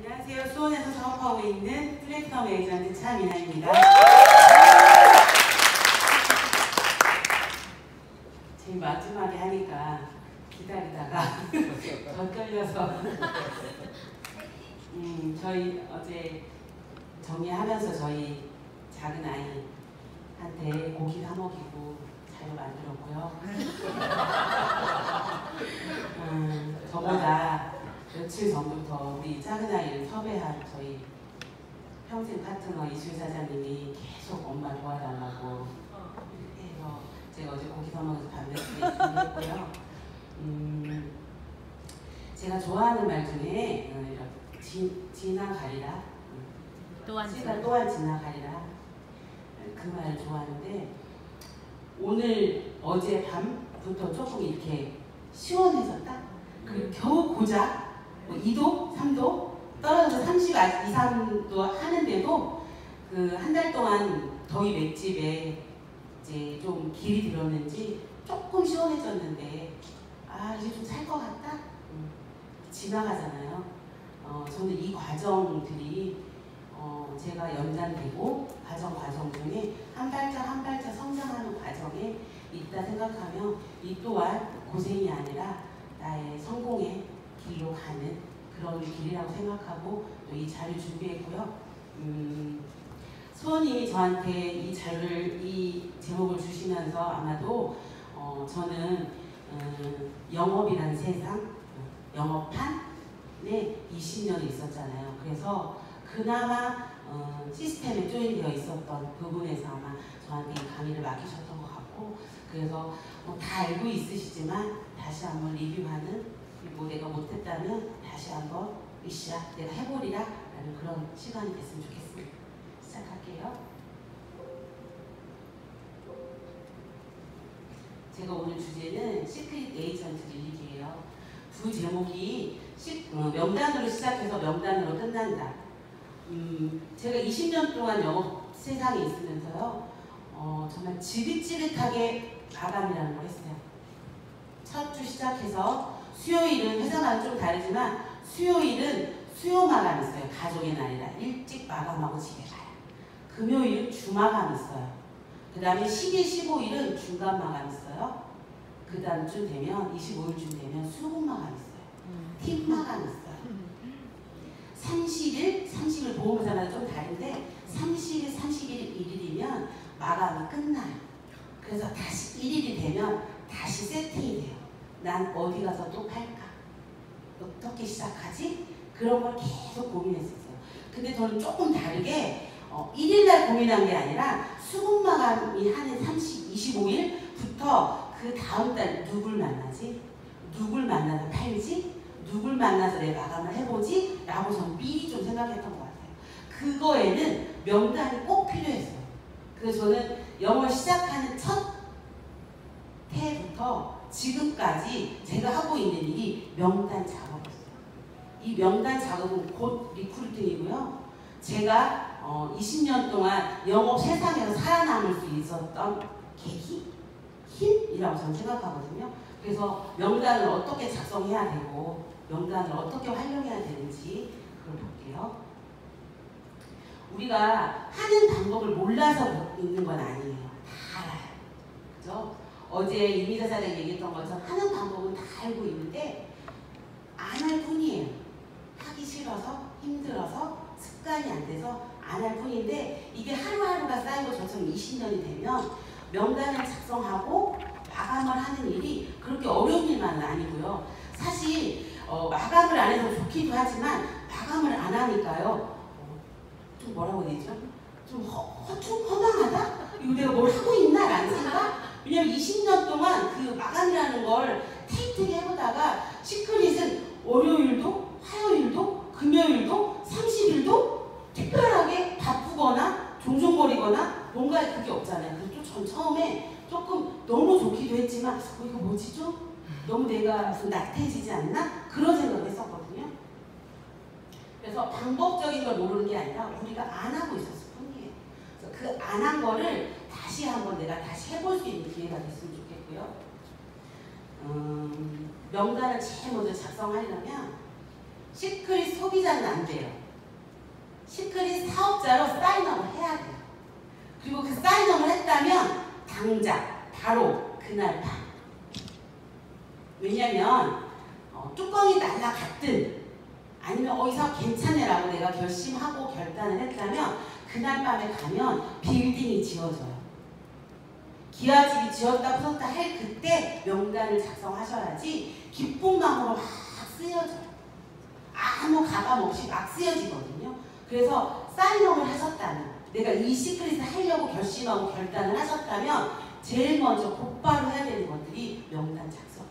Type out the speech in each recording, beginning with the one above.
안녕하세요. 수원에서 사업하고 있는 플래티넘 에이전트 차민아입니다. 제일 마지막에 하니까 기다리다가 더 떨려서 저희 어제 정리하면서 저희 작은 아이한테 고기 사 먹이고 자료 만들었고요. 저보다 며칠 전부터 우리 작은 아이를 섭외한 저희 평생 파트너 이수희 사장님이 계속 엄마 도와달라고 해서 제가 어제 고기 사 먹어서 밤늦게 준비했고요. 제가 좋아하는 말 중에 지나가리라, 시간 또한 지나가리라, 그 말을 좋아하는데 오늘 어제 밤부터 조금 이렇게 시원해졌다. 그리고 겨우 고작 2도, 3도 떨어져서 30 이상도 하는데도 그 한 달 동안 더위 맷집에 이제 좀 길이 들었는지 조금 시원해졌는데 이제 좀 살 것 같다? 지나가잖아요. 저는 이 과정들이 제가 연장되고 과정 중에 한 발짝 한 발짝 성장하는 과정에 있다 생각하면 이 또한 고생이 아니라 나의 성공의 길로 가는 그런 길이라고 생각하고 또 이 자료 준비했고요. 수원님이 저한테 이 자료를, 이 제목을 주시면서 아마도 저는 영업이라는 세상, 영업판에 20년이 있었잖아요. 그래서 그나마 시스템에 조인되어 있었던 부분에서 아마 저한테 이 강의를 맡기셨던 것 같고, 그래서 다 알고 있으시지만 다시 한번 리뷰하는, 그리고 내가 못했다면 다시 한번 으쌰 내가 해보리라 라는 그런 시간이 됐으면 좋겠습니다. 시작할게요. 제가 오늘 주제는 시크릿 에이전트 릴리기예요. 두 제목이 명단으로 시작해서 명단으로 끝난다. 제가 20년 동안 영업 세상에 있으면서요, 정말 지긋지긋하게 마감이라는 걸 했어요. 첫 주 시작해서 수요일은 회사마다 좀 다르지만 수요일은 수요 마감 있어요. 가족의 날이라 일찍 마감하고 집에 가요. 금요일은 주마감 있어요. 그 다음에 10일, 15일은 중간 마감 있어요. 그 다음쯤 되면 25일쯤 되면 수급 마감 있어요. 팀 마감 있어요. 30일 보험사마다 좀 다른데 30일, 31일, 1일이면 마감이 끝나요. 그래서 다시 1일이 되면 다시 세팅이 돼요. 난 어디 가서 또 팔까? 어떻게 시작하지? 그런 걸 계속 고민했었어요. 근데 저는 조금 다르게 1일날 고민한 게 아니라 수급 마감이 하는 25일부터 그 다음 달 누굴 만나지? 누굴 만나서 팔지? 누굴 만나서 내 마감을 해보지? 라고 저는 미리 좀 생각했던 것 같아요. 그거에는 명단이 꼭 필요했어요. 그래서 저는 영어를 시작하는 첫 해부터 지금까지 제가 하고 있는 일이 명단 작업이었어요. 이 명단 작업은 곧 리크루팅이고요. 제가 20년 동안 영업 세상에서 살아남을 수 있었던 계기? 힘이라고 저는 생각하거든요. 그래서 명단을 어떻게 작성해야 되고 명단을 어떻게 활용해야 되는지 그걸 볼게요. 우리가 하는 방법을 몰라서 있는 건 아니에요. 다 알아요. 그죠? 어제 이미자 사장 얘기했던 것처럼 하는 방법은 다 알고 있는데 안 할 뿐이에요. 하기 싫어서, 힘들어서, 습관이 안 돼서 안 할 뿐인데 이게 하루하루가 쌓이고 저처럼 20년이 되면 명단을 작성하고 마감을 하는 일이 그렇게 어려운 일만은 아니고요. 사실 마감을 안 해서 좋기도 하지만 마감을 안 하니까요. 좀 뭐라고 해야 되죠? 좀 허망하다? 이거 내가 뭘 하고 있나? 라는 생각? 왜냐면 20년 동안 그 마감이라는 걸 타이트하게 해보다가 시크릿은 월요일도, 화요일도, 금요일도, 30일도 특별하게 바쁘거나 종종거리거나 뭔가 그게 없잖아요. 그래서 전 처음에 조금 너무 좋기도 했지만 이거 뭐지 좀? 너무 내가 좀 나태해지지 않나? 그런 생각을 했었거든요. 그래서 방법적인 걸 모르는 게 아니라 우리가 안 하고 있었을 뿐이에요. 그래서 그 안 한 거를 다시 한번 내가 다시 해볼 수 있는 기회가 됐으면 좋겠고요. 명단을 제일 먼저 작성하려면 시크릿 소비자는 안 돼요. 시크릿 사업자로 사인업을 해야 돼요. 그리고 그 사인업을 했다면 당장 바로 그날 밤. 왜냐면 뚜껑이 날아갔든 아니면 어디서 괜찮네라고 내가 결심하고 결단을 했다면 그날 밤에 가면 빌딩이 지어져요. 기와집이 지었다 부쉈다 할 그때 명단을 작성하셔야지 기쁜 마음으로 막 쓰여져요. 아무 가감 없이 막 쓰여지거든요. 그래서 사인업을 하셨다면, 내가 이 시크릿을 하려고 결심하고 결단을 하셨다면 제일 먼저 곧바로 해야 되는 것들이 명단 작성.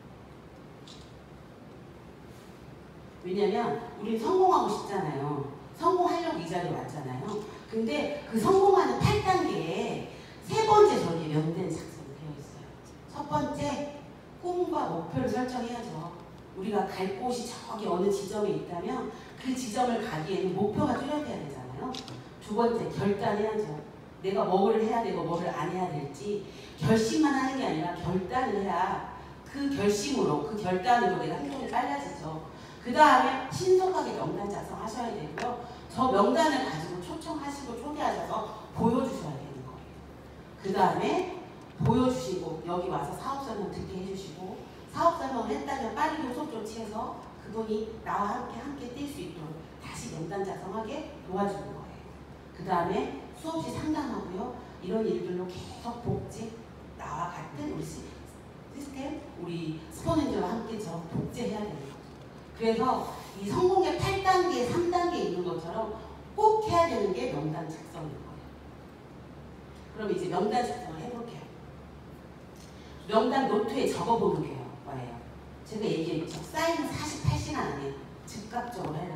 왜냐면 우린 성공하고 싶잖아요. 성공하려고 이 자리에 왔잖아요. 근데 그 성공하는 8단계에 세 번째 저기에 명단 작성이 되어 있어요. 첫 번째, 꿈과 목표를 설정해야죠. 우리가 갈 곳이 저기 어느 지점에 있다면 그 지점을 가기에는 목표가 뚜렷해야 되잖아요. 두 번째, 결단해야죠. 내가 뭐를 해야 되고 뭐를 안 해야 될지 결심만 하는 게 아니라 결단을 해야 그 결심으로, 그 결단으로 내가 행동이 빨라지죠. 그 다음에 신속하게 명단 작성하셔야 되고요. 저 명단을 가지고 초청하시고 초대하셔서 보여주셔야 되는 거예요. 그 다음에 보여주시고 여기 와서 사업설명 듣게 해주시고, 사업설명을 했다면 빠르게 후속 조치해서 그분이 나와 함께 뛸 수 있도록 다시 명단 작성하게 도와주는 거예요. 그 다음에 수없이 상담하고요. 이런 일들로 계속 복제, 나와 같은 우리 시스템, 우리 스포넨저와 함께 저 복제해야 되는 거죠. 그래서 이 성공의 8단계, 3단계 있는 것처럼 꼭 해야 되는 게 명단 작성인 거예요. 그럼 이제 명단 작성을 해볼게요. 명단 노트에 적어보는 거예요. 제가 얘기했죠. 사인은 48시간 안에 즉각적으로 해라.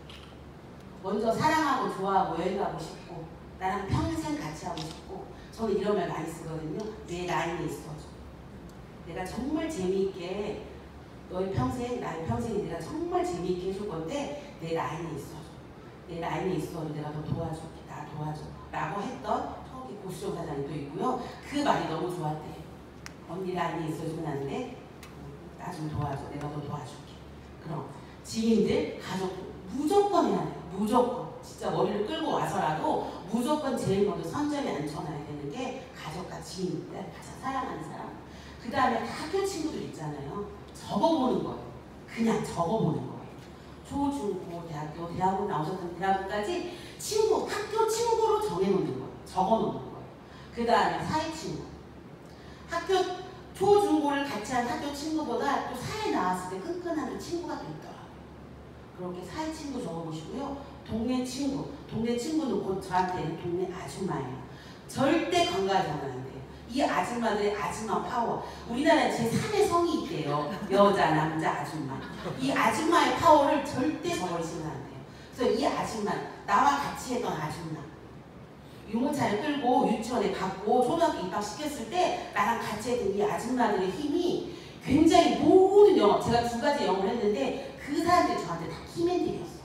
먼저 사랑하고 좋아하고 여행 가고 싶고 나랑 평생 같이 하고 싶고, 저는 이런 말 많이 쓰거든요. 내 라인에 있어줘. 내가 정말 재미있게 너의 평생, 나의 평생이 내가 정말 재미있게 해줄 건데 내 라인에 있어줘. 내 라인에 있어도 내가 너 도와줄게. 나 도와줘. 라고 했던 저기 고수정 사장이 또 있고요. 그 말이 너무 좋았대요. 언니 라인에 있어주면 안 돼? 나 좀 도와줘. 내가 너 도와줄게. 그럼 지인들, 가족들 무조건 해야 돼요. 무조건. 진짜 머리를 끌고 와서라도 무조건 제일 먼저 선점에 앉혀놔야 되는 게 가족과 지인들, 가장 사랑하는 사람. 그 다음에 학교 친구들 있잖아요. 적어보는 거예요. 그냥 적어보는 거예요. 초, 중, 고, 대학교, 대학원 나오셨던 대학원까지 친구, 학교 친구로 정해놓는 거예요. 적어놓는 거예요. 그 다음에 사회 친구. 학교 초, 중, 고를 같이 한 학교 친구보다 또 사회 나왔을 때 끈끈한 친구가 또 있더라고요. 그렇게 사회 친구 적어보시고요. 동네 친구. 동네 친구는 곧 저한테는 동네 아줌마예요. 절대 관가하지는 안 돼요. 이 아줌마들의 아줌마 파워. 우리나라에 제3의 성이 있대요. 여자, 남자, 아줌마. 이 아줌마의 파워를 절대 저버리시면 안 돼요. 그래서 이 아줌마, 나와 같이 했던 아줌마. 유모차를 끌고 유치원에 갔고 초등학교 입학시켰을 때 나랑 같이 했던 이 아줌마들의 힘이 굉장히 모든 영업, 제가 2가지 영업을 했는데 그 사람들이 저한테 다 키맨들이었어요.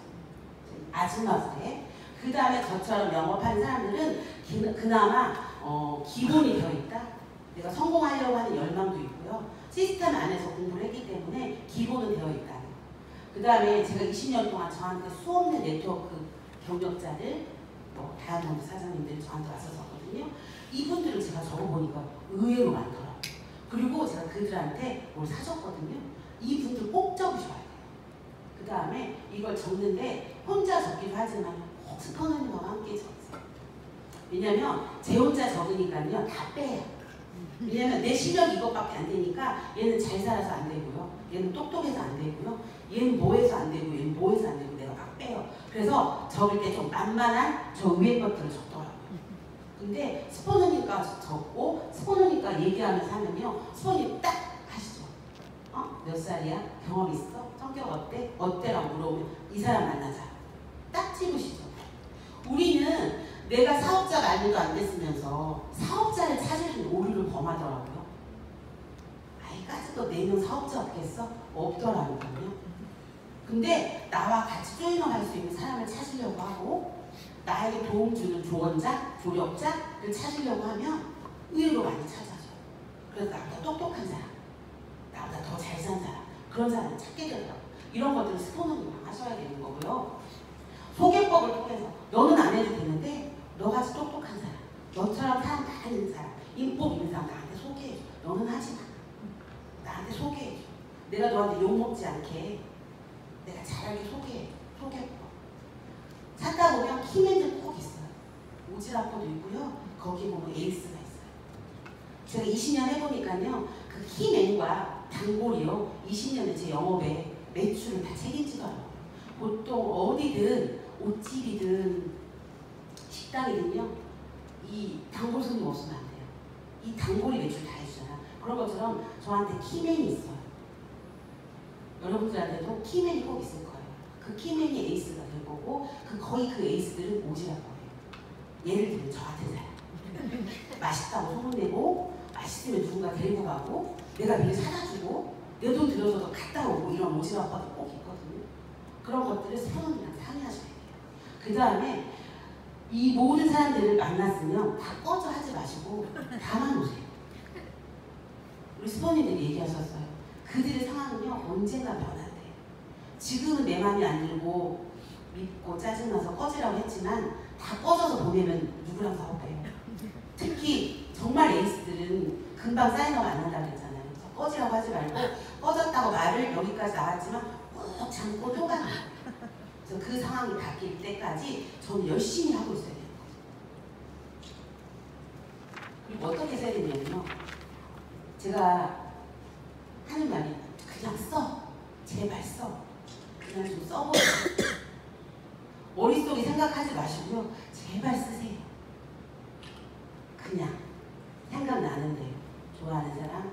아줌마들의. 그 다음에 저처럼 영업하는 사람들은 그나마 기본이 되어 있다. 내가 성공하려고 하는 열망도 있고요. 시스템 안에서 공부를 했기 때문에 기본은 되어 있다. 그 다음에 제가 20년 동안 저한테 수없는 네트워크 경력자들, 다이아몬드 사장님들이 저한테 왔었거든요. 이분들을 제가 적어보니까 의외로 많더라고요. 그리고 제가 그들한테 뭘 사줬거든요. 이분들 꼭 적으셔야 돼요. 그 다음에 이걸 적는데 혼자 적기도 하지만 꼭 스포너님하고 함께 적으세요. 왜냐면 제 혼자 적으니까요. 다 빼요. 왜냐면 내 실력이 이것밖에 안 되니까 얘는 잘 살아서 안 되고요. 얘는 똑똑해서 안 되고요. 얘는 뭐해서 안 되고 얘는 뭐해서 안 되고 내가 막 빼요. 그래서 적을 때 좀 만만한 저 위에 것들을 적더라고요. 근데 스포너니까 적고 스포너니까 얘기하면서 하면요. 스포너님 딱 하시죠. 몇 살이야? 경험 있어? 성격 어때? 어때라고 물어보면 이 사람 만나자. 딱 집으시죠. 우리는 내가 사업자가 아니도 안 됐으면서 사업자를 찾을 수 있는 오류를 범하더라고요. 아이까지도 4명 사업자 없겠어? 없더라고요. 근데 나와 같이 조인업 할 수 있는 사람을 찾으려고 하고 나에게 도움 주는 조언자, 조력자를 찾으려고 하면 의외로 많이 찾아줘요. 그래서 나보다 똑똑한 사람, 나보다 더 잘 산 사람, 그런 사람을 찾게 되더라고요. 이런 것들은 스포너님랑 하셔야 되는 거고요. 소개법을 통해서 너는 안 해도 되는데 너같이 똑똑한 사람, 너처럼 사람 많은 사람, 인복 있는 사람 나한테 소개해줘. 너는 하지 마. 나한테 소개해줘. 내가 너한테 욕먹지 않게 내가 잘하게 소개해. 소개법. 찾다 보면 키맨들 꼭 있어요. 오지랖도 있고요. 거기 보면 에이스가 있어요. 제가 20년 해보니까요. 그 키맨과 단골이요. 20년의 제 영업에 매출을 다 책임지더라고요. 보통 어디든 옷집이든 식당이든요. 이 단골 손님 없으면 안 돼요. 이 단골이 매출 다 해주잖아. 그런 것처럼 저한테 키맨이 있어요. 여러분들한테도 키맨이 꼭 있을 거예요. 그 키맨이 에이스가 될 거고 거의 그 에이스들은 오지랖 거예요. 예를 들면 저 같은 사람. 맛있다고 소문내고 맛있으면 누군가 데리고 가고 내가 미리 사다 주고 내 돈 들여서도 갔다 오고 이런 오지랖 오빠도 꼭 있거든요. 그런 것들을 사모님이랑 상의하셔야 돼요. 그 다음에 이 모든 사람들을 만났으면 다 꺼져 하지 마시고 담아놓으세요. 우리 스포님들이 얘기하셨어요. 그들의 상황은요 언젠가 변한대요. 지금은 내 마음이 안 들고 밉고 짜증나서 꺼지라고 했지만 다 꺼져서 보내면 누구랑 사업해요. 특히 정말 에이스들은 금방 사인업 안 한다고 그랬잖아요. 그래서 꺼지라고 하지 말고 꺼졌다고 말을 여기까지 나왔지만 꾹 참고 또 가는 거예요. 그래서 그 상황이 바뀔 때까지 저는 열심히 하고 있어야 돼요. 그리고 어떻게 써야 되냐면요. 제가 하는 말이 그냥 써. 제발 써. 그냥 좀 써보세요. 머릿속에 생각하지 마시고요. 제발 쓰세요. 그냥 생각나는데요. 좋아하는 사람,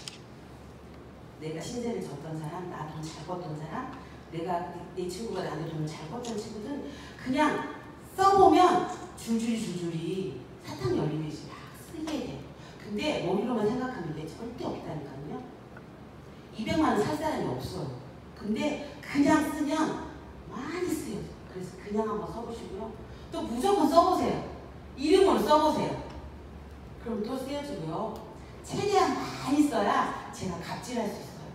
내가 신세를 졌던 사람, 나 돈 잘 벌던 사람, 내 친구가 나한테 돈을 잘 벌던 친구들은 그냥 써보면 줄줄이 사탕 열리듯이 막 쓰게 돼요. 근데 머리로만 생각하면 돼. 절대 없다니까요. 200만 원 살 사람이 없어요. 근데 그냥 쓰면 많이 쓰여요. 그래서 그냥 한번 써보시고요. 또 무조건 써보세요. 이름으로 써보세요. 그럼 또 쓰여지고요. 최대한 많이 써야 제가 갑질할 수 있어요.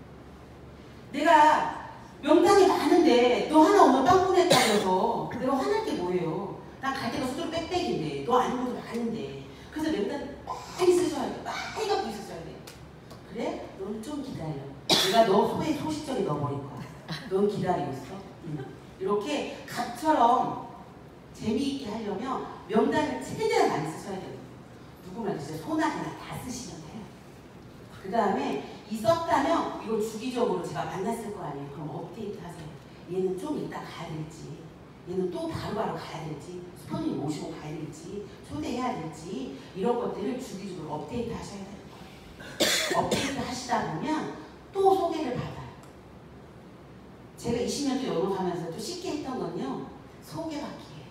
내가 명단이 많은데 너 하나 오면 빵 보냈다고 해서 내가 화날 게 뭐예요. 난 갈 때가 수두룩 빽빽인데 너 아닌 것도 많은데. 그래서 명단 많이 쓰셔야 돼. 많이 갖고 있으셔야 돼. 그래? 넌 좀 기다려. 내가 너 소에 소시적에 넣어버릴 거야. 넌 기다리고 있어. 이렇게 갑처럼 재미있게 하려면 명단을 최대한 많이 쓰셔야 돼요. 누구나 진짜 소나 그냥 다 쓰시면 돼요. 그 다음에 이 썼다면 이걸 주기적으로 제가 만났을 거 아니에요. 그럼 업데이트 하세요. 얘는 좀 이따 가야 될지, 얘는 또 바로바로 가야 될지, 스폰이 모시고 가야 될지, 초대해야 될지 이런 것들을 주기적으로 업데이트 하셔야 돼요. 업데이트 하시다 보면 또 소개를 받아요. 제가 20년도 영업하면서도 쉽게 했던 건요. 소개받기예요.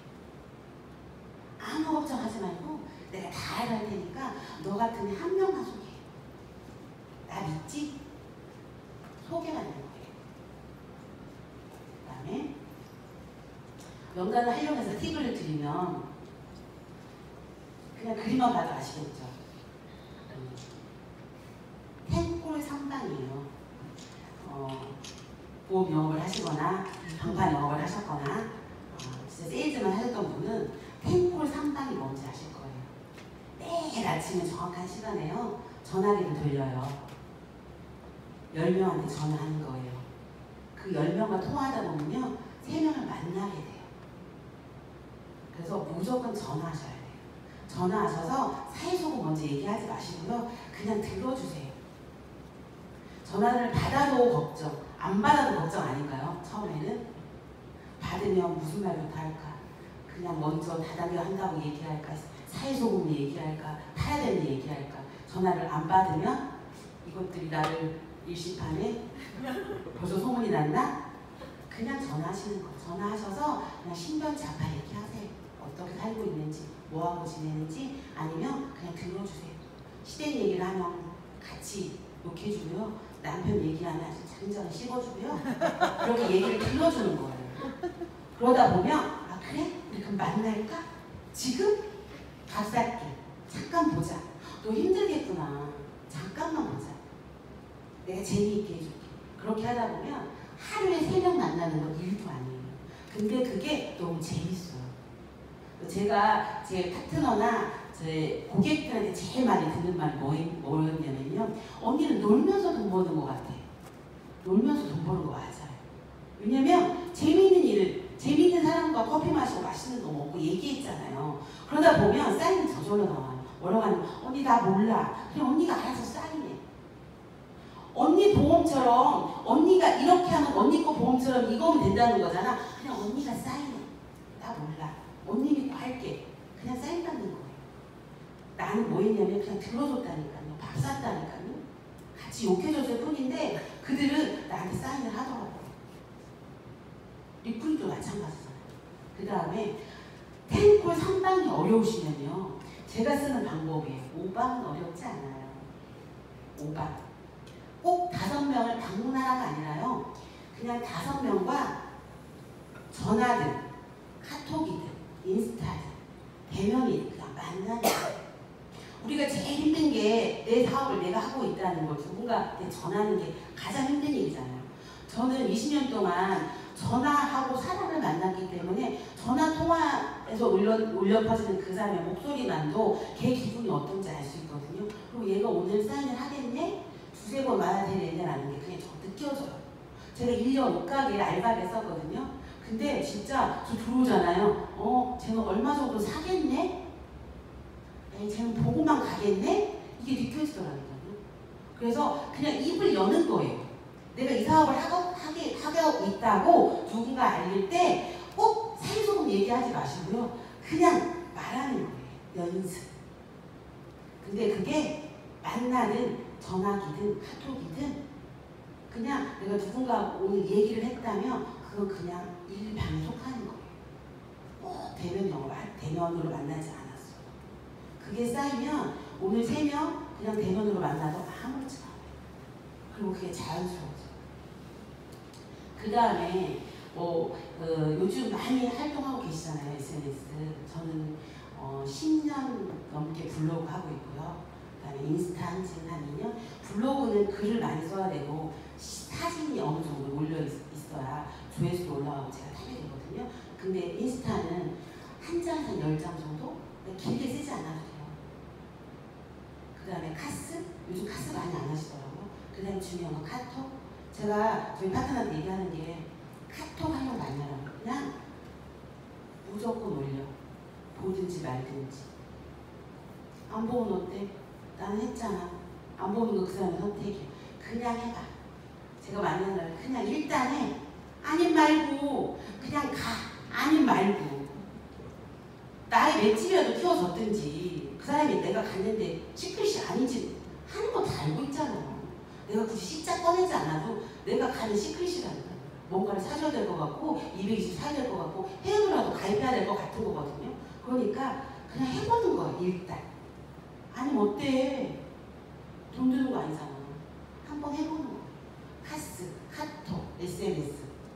아무 걱정하지 말고 내가 다 할 테니까 너 같은 애 한 명만 소개해. 나 믿지? 소개받는 거예요. 그 다음에 명단을 활용해서 팁을 드리면 그냥 그림만 봐도 아시겠죠? 탱골 상방이에요. 보험 영업을 하시거나 방판 영업을 하셨거나 진짜 세일즈만 하셨던 분은 탱골 상방이 뭔지 아실 거예요. 매일 아침에 정확한 시간에요. 전화기를 돌려요. 10명한테 전화하는 거예요. 그 10명과 통화하다 보면요. 3명을 만나게 돼요. 그래서 무조건 전화하셔야 돼요. 전화하셔서 사회속은 먼저 얘기하지 마시고요. 그냥 들어주세요. 전화를 받아도 걱정, 안 받아도 걱정 아닌가요? 처음에는 받으면 무슨 말부터 할까? 그냥 먼저 다단계 한다고 얘기할까? 사회소금 얘기할까? 파야 되는 얘기할까? 전화를 안 받으면 이것들이 나를 일시판에 벌써 소문이 났나? 그냥 전화하시는 거예요. 전화하셔서 그냥 신변자파 얘기하세요. 어떻게 살고 있는지, 뭐하고 지내는지, 아니면 그냥 들어주세요. 시댁 얘기를 하면 같이 욕해주고요. 남편 얘기하면 아주 장장을 씹어주고요. 그렇게 얘기를 들어주는 거예요. 그러다 보면 아 그래? 우리 그럼 만날까? 지금? 밥 살게. 잠깐 보자. 너 힘들겠구나. 잠깐만 보자. 내가 재미있게 해줄게. 그렇게 하다 보면 하루에 3명 만나는 건 일도 아니에요. 근데 그게 너무 재밌어요. 제가 제 파트너나 제 고객들한테 제일 많이 듣는 말이 뭐였냐면요. 언니는 놀면서 돈 버는 것 같아. 놀면서 돈 버는 거 맞아요. 왜냐면 재밌는 사람과 커피 마시고 맛있는 거 먹고 얘기했잖아요. 그러다 보면 사인이 저절로 나와요. 뭐라고 하냐면 언니 나 몰라. 그냥 언니가 알아서 사인해. 언니 보험처럼 언니가 이렇게 하면 언니 거 보험처럼 이거면 된다는 거잖아. 그냥 언니가 사인해. 나 몰라. 언니 믿고 할게. 그냥 사인 받는 거예요. 나는 뭐 했냐면 그냥 들어줬다니까요. 밥 샀다니까요. 같이 욕해줬을 뿐인데 그들은 나한테 사인을 하더라고요. 리플도 마찬가지잖아요. 그 다음에 텐콜 3방이 어려우시면요. 제가 쓰는 방법이에요. 5방은 어렵지 않아요. 5방. 꼭 5명을 방문하라가 아니라요. 그냥 5명과 전화든 카톡이든 인스타든 대면이든 그냥 만나는 거예요. 우리가 제일 힘든 게 내 사업을 내가 하고 있다는 걸 누군가한테 전하는 게 가장 힘든 일이잖아요. 저는 20년 동안 전화하고 사람을 만났기 때문에 전화 통화에서 울려 퍼지는 그 사람의 목소리만도 걔 기분이 어떤지 알 수 있거든요. 그리고 얘가 오늘 사인을 하겠네? 두세 번 와야 되겠네라는 게 그냥 저 느껴져요. 제가 1년 옷가게 알바를 했었거든요. 근데 진짜 저 들어오잖아요. 쟤는 얼마 정도 사겠네? 쟤는 보고만 가겠네? 이게 느껴지더라고요. 그래서 그냥 입을 여는 거예요. 내가 이 사업을 하고 있다고 누군가 알릴 때 꼭 사기소금 얘기하지 마시고요. 그냥 말하는 거예요. 연습. 근데 그게 만나든 전화기든 카톡이든 그냥 내가 누군가 오늘 얘기를 했다면 그건 그냥 일반에 속하는 거예요. 대면으로 만나지 않았어. 그게 쌓이면 오늘 3명 그냥 대면으로 만나도 아무렇지도 않아요. 그리고 그게 자연스러워져. 그 다음에 요즘 많이 활동하고 계시잖아요. SNS. 저는 10년 넘게 블로그 하고 있고요. 그 다음에 인스타 한 2년. 블로그는 글을 많이 써야 되고 사진이 어느 정도 올려 있어야 조회수도 올라가고 제가 타게 되거든요. 근데 인스타는 한 장, 한 10장 정도? 길게 쓰지 않아도 돼요. 그 다음에 카스? 요즘 카스 많이 안 하시더라고요. 그 다음에 중요한 건 카톡. 제가 저희 파트너한테 얘기하는 게 카톡 하려고 많이 하라고. 그냥 무조건 올려. 보든지 말든지. 안 보면 어때? 나는 했잖아. 안 보는 거 그 사람의 선택이야. 그냥 해봐. 제가 만난 날 그냥 일단 해. 아님 말고 그냥 가. 아님 말고. 나의 맷집이라도 키워줬든지 그 사람이 내가 갔는데 시크릿이 아닌지 하는 거 다 알고 있잖아요. 내가 굳이 시작 꺼내지 않아도 내가 가는 시크릿이라는 거예요. 뭔가를 사줘야 될 것 같고 220 사야 될 것 같고 회원이라도 가입해야 될 것 같은 거거든요. 그러니까 그냥 해보는 거예요. 일단. 아니면 어때? 돈 드는 거 아니잖아. 한번 해보는 거예요. 카스, 카톡, SNS,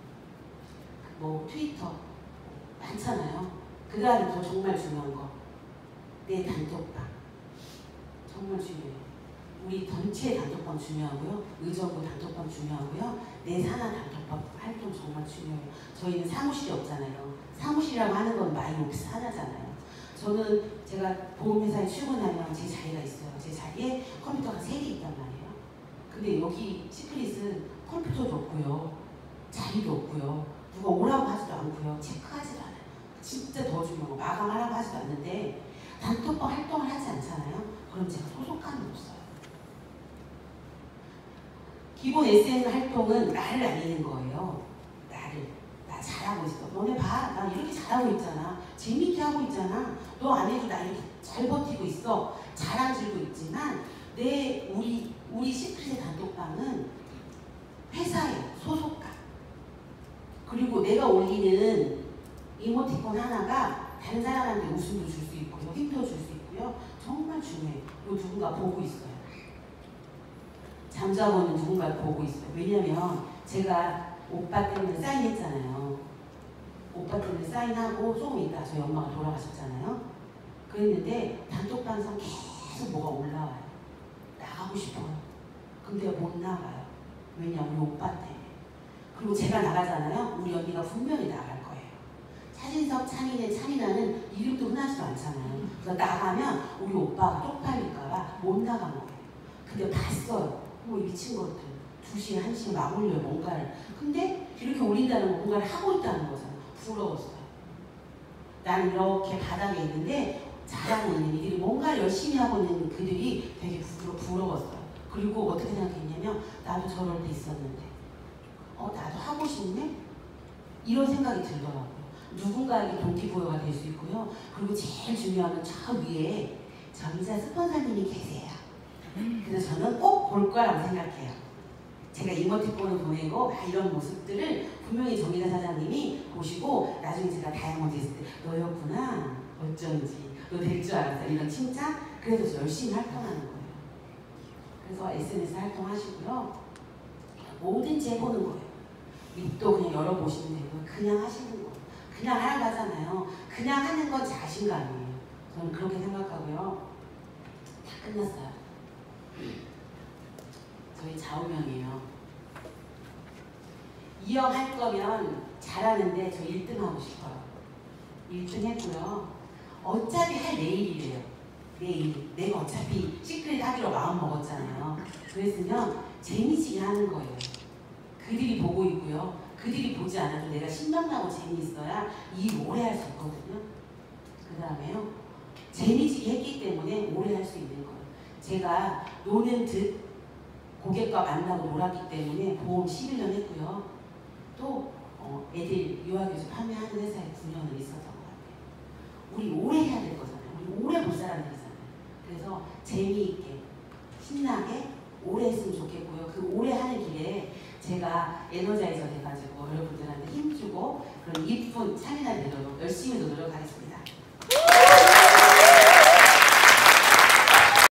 트위터 많잖아요. 그 다음에 더 정말 중요한 거. 내 단톡방. 정말 중요해요. 우리 전체 단톡방 중요하고요. 의정부 단톡방 중요하고요. 내 산하 단톡방 활동 정말 중요해요. 저희는 사무실이 없잖아요. 사무실이라고 하는 건 마이오피스 하나잖아요. 저는 제가 보험회사에 출근하면 제 자리가 있어요. 제 자리에 컴퓨터가 3개 있단 말이에요. 근데 여기 시크릿은 컴퓨터도 없고요. 자리도 없고요. 누가 오라고 하지도 않고요. 체크하지도 않아요. 진짜 더 중요한 거 마감하라고 하지도 않는데 단톡방 활동을 하지 않잖아요. 그럼 제가 소속감이 없어요. 기본 SM 활동은 나를 알리는 거예요. 나 잘하고 있어. 너네 봐. 나 이렇게 잘하고 있잖아. 재밌게 하고 있잖아. 너 안 해도 나 이렇게 잘 버티고 있어. 자랑질고 있지만 우리 시크릿의 단톡방은 회사의 소속감. 그리고 내가 올리는 이모티콘 하나가 다른 사람한테 웃음도 줄 수 있고요. 힘도 줄 수 있고요. 정말 중요해요. 그리고 누군가 보고 있어요. 잠자고는 누군가 보고 있어요. 왜냐면 제가 오빠 때문에 사인했잖아요. 오빠 때문에 사인하고 조금 있다 저희 엄마가 돌아가셨잖아요. 그랬는데 단톡방에서 계속 뭐가 올라와요. 나가고 싶어요. 근데 못 나가요. 왜냐 우리 오빠 때문에. 그리고 제가 나가잖아요. 우리 언니가 분명히 나갈 거예요. 차진석, 찬이네, 찬이나는 이름도 흔하지도 않잖아요. 그래서 나가면 우리 오빠가 쪽팔릴까봐 못 나간 거예요. 근데 봤어요. 뭐 미친 것들. 2시, 1시 막 올려요, 뭔가를. 근데 이렇게 올린다는 건 뭔가를 하고 있다는 거잖아요. 부러웠어요. 나는 이렇게 바닥에 있는데 잘하고 있는 이들이 뭔가를 열심히 하고 있는 그들이 되게 부러웠어요. 그리고 어떻게 생각했냐면 나도 저럴 때 있었는데 나도 하고 싶네? 이런 생각이 들더라고요. 누군가에게 동기부여가 될 수 있고요. 그리고 제일 중요한 건 저 위에 정의사 스폰서님이 계세요. 그래서 저는 꼭 볼 거라고 생각해요. 제가 이모티콘을 보내고 막 이런 모습들을 분명히 정의사 사장님이 보시고 나중에 제가 다이아몬드 했을 때 너였구나, 어쩐지 너 될 줄 알았어, 이런 칭찬. 그래서 저 열심히 활동하는 거예요. 그래서 SNS 활동하시고요. 뭐든지 해보는 거예요. 입도 그냥 열어보시면 되고 그냥 하시는 거예요. 그냥 하라고 하잖아요. 그냥 하는 건 자신감이에요. 저는 그렇게 생각하고요. 다 끝났어요. 저희 좌우명이에요. 이왕할 거면 잘하는데 저 1등 하고 싶어요. 1등 했고요. 어차피 할 내일이래요. 내일. 내가 어차피 시크릿 하기로 마음 먹었잖아요. 그랬으면 재미지게 하는 거예요. 그들이 보고 있고요. 그들이 보지 않아도 내가 신명나고 재미있어야 일 오래 할 수 있거든요. 그 다음에요. 재미지게 했기 때문에 오래 할 수 있는 거예요. 제가 노는 듯 고객과 만나고 놀았기 때문에 보험 11년 했고요. 또 애들 유아교수 판매하는 회사에 9년을 있었던 것 같아요. 우리 오래 해야 될 거잖아요. 우리 오래 볼 사람들이잖아요. 그래서 재미있게 신나게 오래 했으면 좋겠고요. 그 오래 하는 길에 제가 에너자이저 돼가지고 여러분들한테 힘주고 그런 이쁜 참여나 되도록 열심히 노력하겠습니다.